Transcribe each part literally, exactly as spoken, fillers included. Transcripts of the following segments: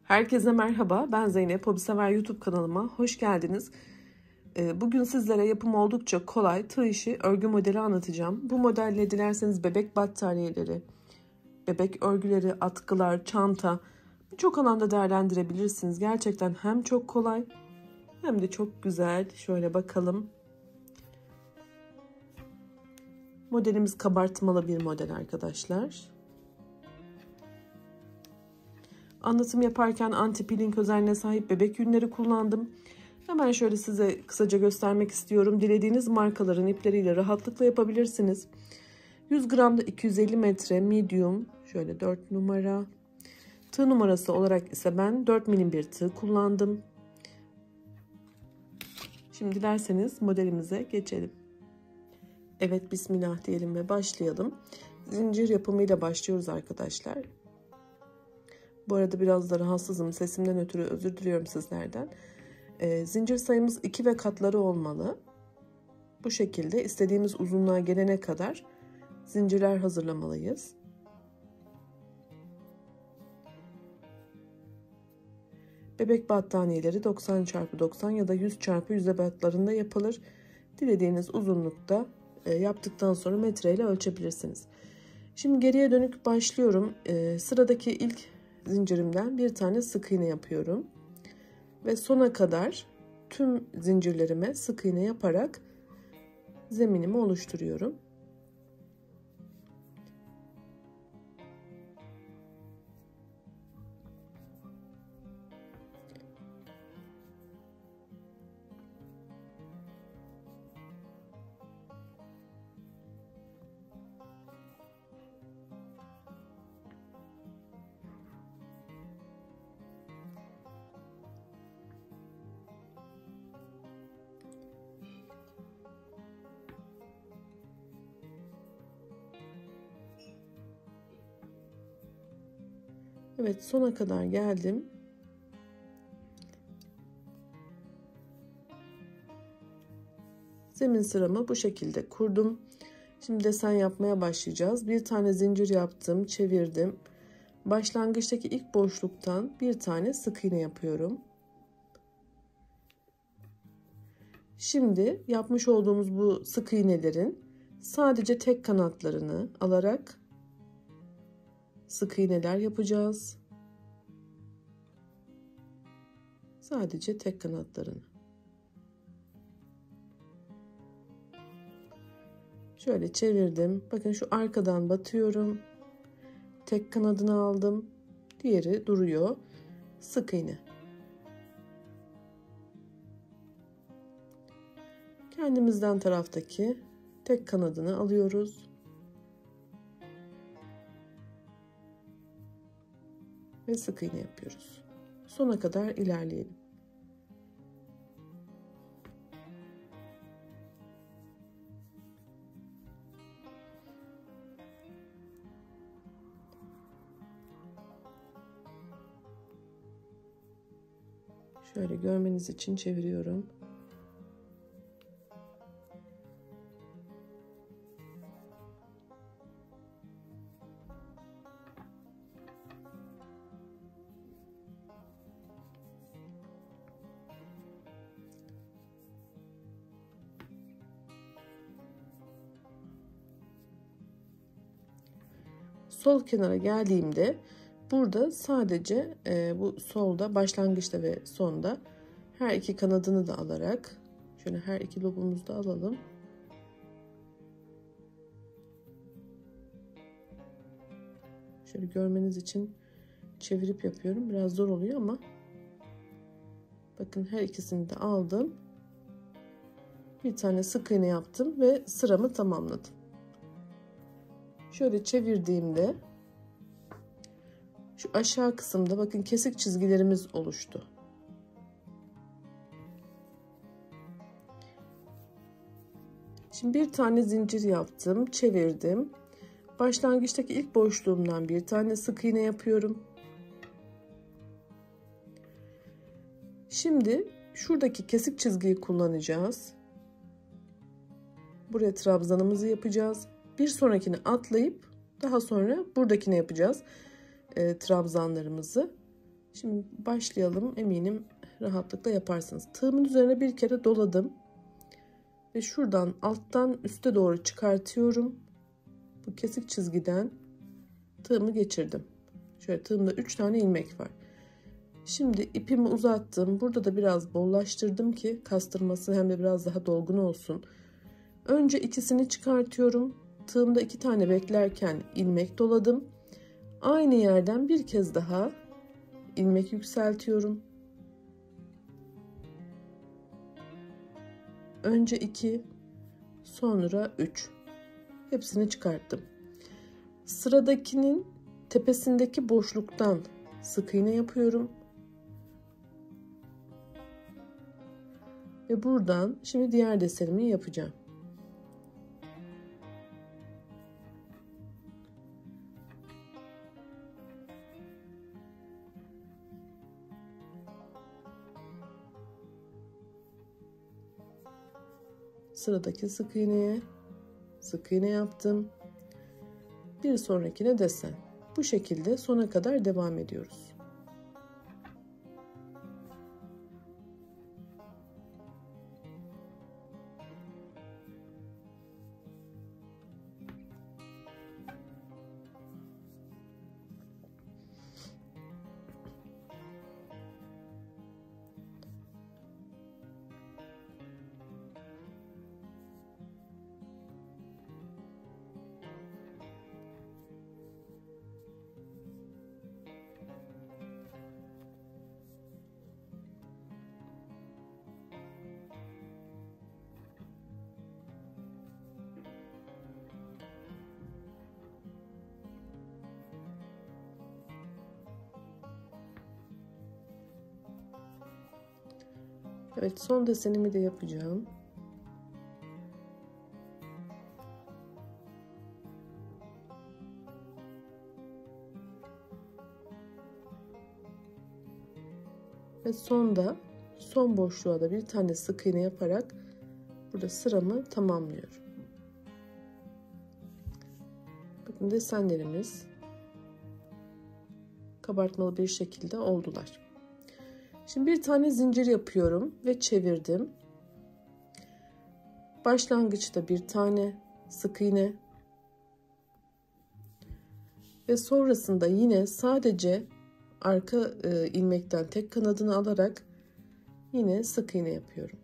Herkese merhaba, ben Zeynep. Hobisever YouTube kanalıma hoş geldiniz. Bugün sizlere yapımı oldukça kolay tığ işi örgü modeli anlatacağım. Bu modelle dilerseniz bebek battaniyeleri, bebek örgüleri, atkılar, çanta birçok alanda değerlendirebilirsiniz. Gerçekten hem çok kolay hem de çok güzel. Şöyle bakalım. Modelimiz kabartmalı bir model arkadaşlar. Anlatım yaparken anti-peeling özelliğine sahip bebek yünleri kullandım. Hemen şöyle size kısaca göstermek istiyorum. Dilediğiniz markaların ipleriyle rahatlıkla yapabilirsiniz. yüz gramda iki yüz elli metre medium, şöyle dört numara. Tığ numarası olarak ise ben dört milim bir tığ kullandım. Şimdi dilerseniz modelimize geçelim. Evet, bismillah diyelim ve başlayalım. Zincir yapımıyla başlıyoruz arkadaşlar. Bu arada biraz da rahatsızım. Sesimden ötürü özür diliyorum sizlerden. E, zincir sayımız iki ve katları olmalı. Bu şekilde istediğimiz uzunluğa gelene kadar zincirler hazırlamalıyız. Bebek battaniyeleri doksan çarpı doksan ya da yüz çarpı yüz ebatlarında yapılır. Dilediğiniz uzunlukta e, yaptıktan sonra metreyle ölçebilirsiniz. Şimdi geriye dönük başlıyorum. E, sıradaki ilk zincirimden bir tane sık iğne yapıyorum ve sona kadar tüm zincirlerime sık iğne yaparak zeminimi oluşturuyorum. Evet, sona kadar geldim. Zemin sıramı bu şekilde kurdum. Şimdi desen yapmaya başlayacağız. Bir tane zincir yaptım, çevirdim. Başlangıçtaki ilk boşluktan bir tane sık iğne yapıyorum. Şimdi yapmış olduğumuz bu sık iğnelerin sadece tek kanatlarını alarak sık iğneler yapacağız. Sadece tek kanatlarını. Şöyle çevirdim. Bakın şu arkadan batıyorum. Tek kanadını aldım. Diğeri duruyor. Sık iğne. Kendimizden taraftaki tek kanadını alıyoruz. Ve sık iğne yapıyoruz. Sona kadar ilerleyelim. Şöyle görmeniz için çeviriyorum. Sol kenara geldiğimde burada sadece e, bu solda başlangıçta ve sonda her iki kanadını da alarak şöyle her iki lobumuzu da alalım. Şöyle görmeniz için çevirip yapıyorum. Biraz zor oluyor ama bakın her ikisini de aldım. Bir tane sık iğne yaptım ve sıramı tamamladım. Şöyle çevirdiğimde şu aşağı kısımda bakın kesik çizgilerimiz oluştu. Şimdi bir tane zincir yaptım, çevirdim. Başlangıçtaki ilk boşluğumdan bir tane sık iğne yapıyorum. Şimdi şuradaki kesik çizgiyi kullanacağız. Buraya trabzanımızı yapacağız. Bir sonrakini atlayıp daha sonra buradakine yapacağız e, trabzanlarımızı. Şimdi başlayalım. Eminim rahatlıkla yaparsınız. Tığımın üzerine bir kere doladım. Ve şuradan alttan üste doğru çıkartıyorum. Bu kesik çizgiden tığımı geçirdim. Şöyle tığımda üç tane ilmek var. Şimdi ipimi uzattım. Burada da biraz bollaştırdım ki kastırması hem de biraz daha dolgun olsun. Önce ikisini çıkartıyorum. Tığımda iki tane beklerken ilmek doladım. Aynı yerden bir kez daha ilmek yükseltiyorum. Önce iki, sonra üç. Hepsini çıkarttım. Sıradakinin tepesindeki boşluktan sık iğne yapıyorum. Ve buradan şimdi diğer desenimi yapacağım. Sıradaki sık iğneye sık iğne yaptım. Bir sonrakine desen. Bu şekilde sona kadar devam ediyoruz. Evet, son desenimi de yapacağım. Ve sonda son boşluğa da bir tane sık iğne yaparak burada sıramı tamamlıyorum. Bakın desenlerimiz kabartmalı bir şekilde oldular. Şimdi bir tane zincir yapıyorum ve çevirdim. Başlangıçta bir tane sık iğne ve sonrasında yine sadece arka e, ilmekten tek kanadını alarak yine sık iğne yapıyorum.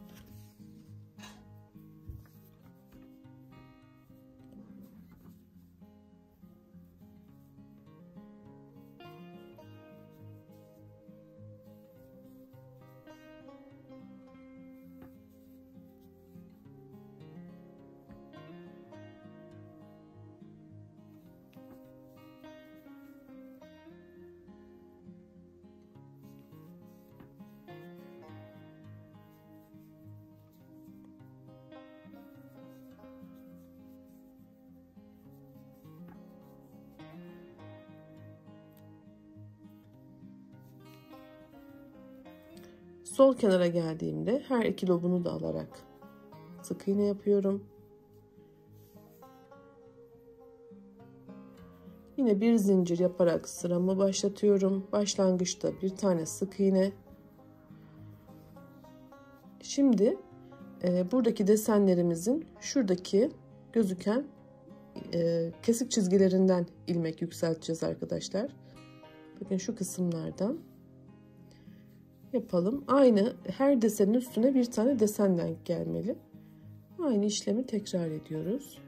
Sol kenara geldiğimde her iki lobunu da alarak sık iğne yapıyorum. Yine bir zincir yaparak sıramı başlatıyorum. Başlangıçta bir tane sık iğne. Şimdi e, buradaki desenlerimizin şuradaki gözüken e, kesik çizgilerinden ilmek yükselteceğiz arkadaşlar. Bakın şu kısımlardan yapalım. Aynı her desenin üstüne bir tane desen denk gelmeli. Aynı işlemi tekrar ediyoruz.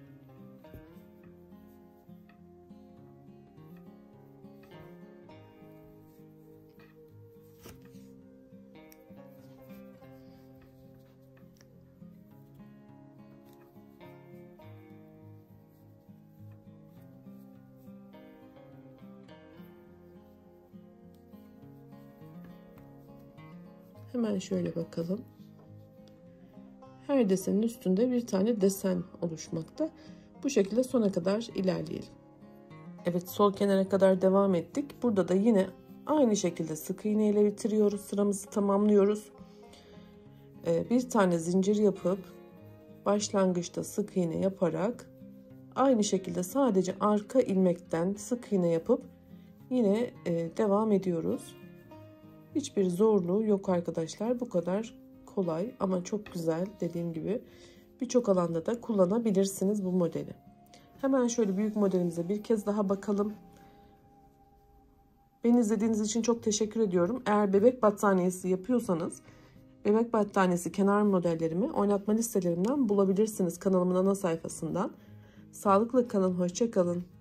Hemen şöyle bakalım. Her desenin üstünde bir tane desen oluşmakta. Bu şekilde sona kadar ilerleyelim. Evet, sol kenara kadar devam ettik. Burada da yine aynı şekilde sık iğne ile bitiriyoruz. Sıramızı tamamlıyoruz. Ee, bir tane zincir yapıp başlangıçta sık iğne yaparak aynı şekilde sadece arka ilmekten sık iğne yapıp yine e, devam ediyoruz. Hiçbir zorluğu yok arkadaşlar. Bu kadar kolay ama çok güzel, dediğim gibi birçok alanda da kullanabilirsiniz bu modeli. Hemen şöyle büyük modelimize bir kez daha bakalım. Beni izlediğiniz için çok teşekkür ediyorum. Eğer bebek battaniyesi yapıyorsanız bebek battaniyesi kenar modellerimi oynatma listelerimden bulabilirsiniz, kanalımın ana sayfasından. Sağlıkla kalın, hoşça kalın.